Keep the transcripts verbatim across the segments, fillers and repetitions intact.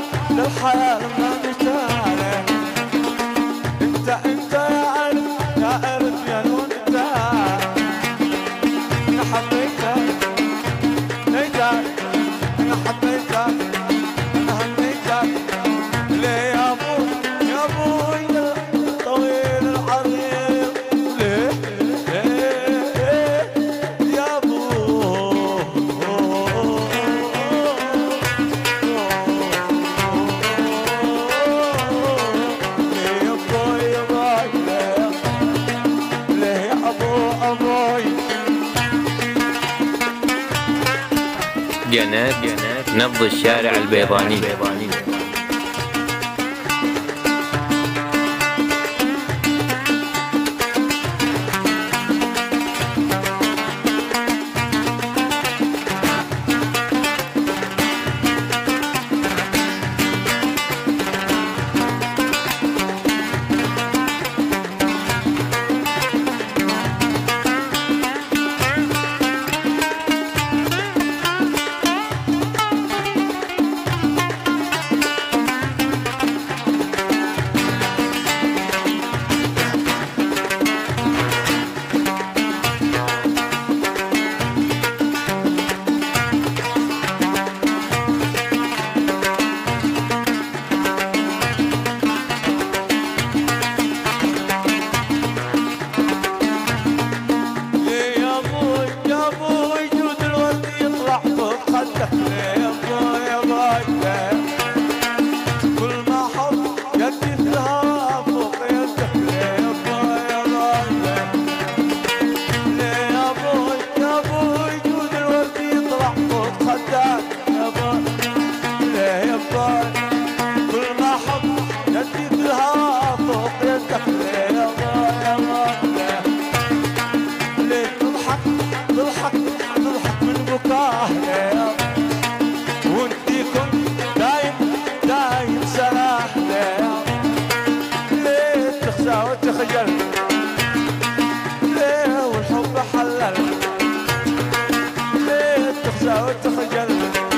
للحياة ما مثاله. انت انت يا عرف يا عرف يا نون انت، انا حبيتك ليتك، انا حبيتك انا هنيتك. ليه يا ابو يا ابوي طويل العريض، ليه ليه يا ابو جنات نبض الشارع البيضاني. وتخجل ليه والحب حلل، ليه تخزى وتخجل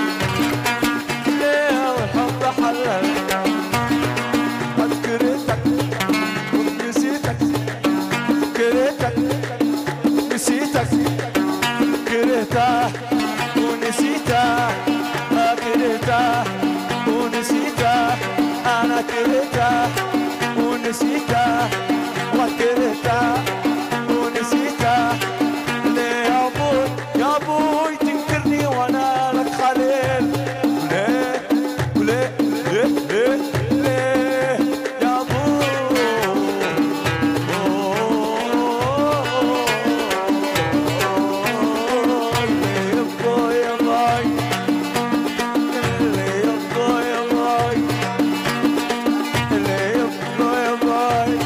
ليه والحب حلل. قد كرهتك ونسيتك، كرهتك نسيتك، كرهته ونسيته، كرهته ونسيته، أنا كرهته ونسيته وكرهته ونسيته. ليه يا ابوي يا ابوي تنكرني وانا لك خليل؟ ليه وليه ليه ليه ليه يا ابوي؟ ليه يا ابوي يا باي، ليه يا ابوي يا باي، ليه يا ابوي يا باي.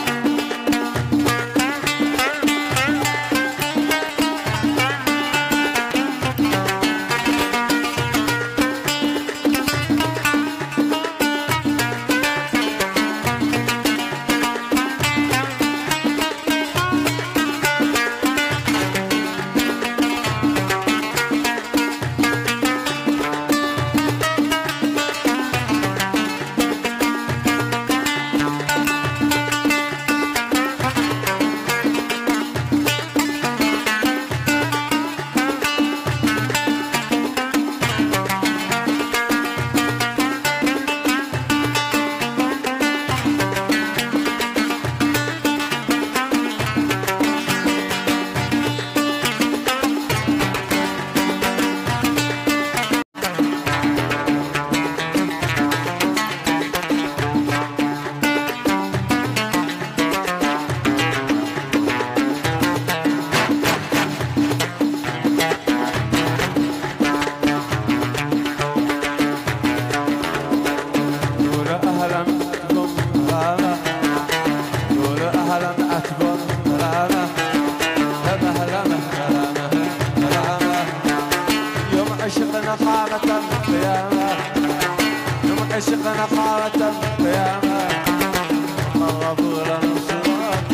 عشقنا حالة القيامة، يوم عشقنا حالة القيامة، الغفور الصراط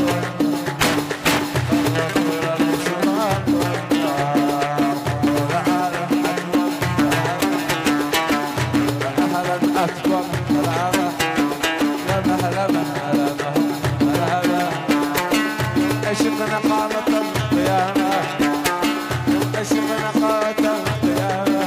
الغفور الصراط والعالم أكبر، أهلا أكبر. عندكم هلا هلا هلا هلا هلا عشقنا قامت القيامة عشقنا قامت القيامة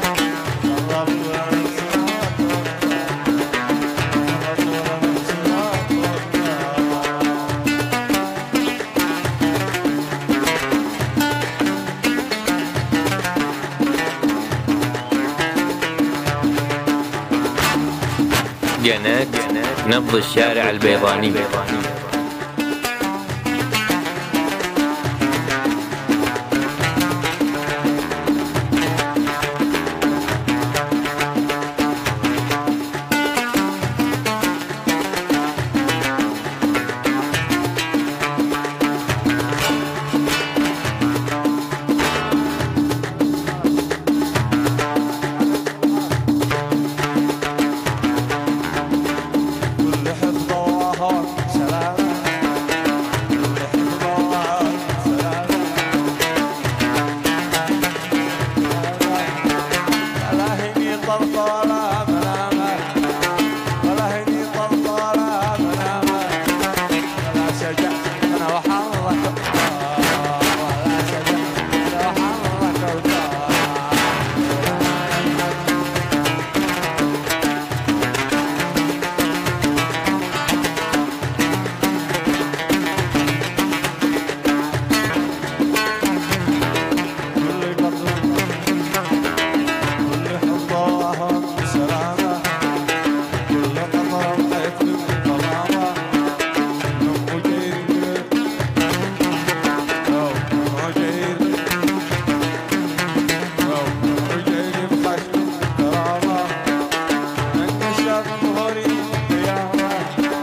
قناة نبض الشارع البيضاني.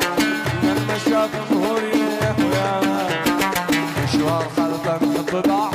مشوار خلفك حب ضاع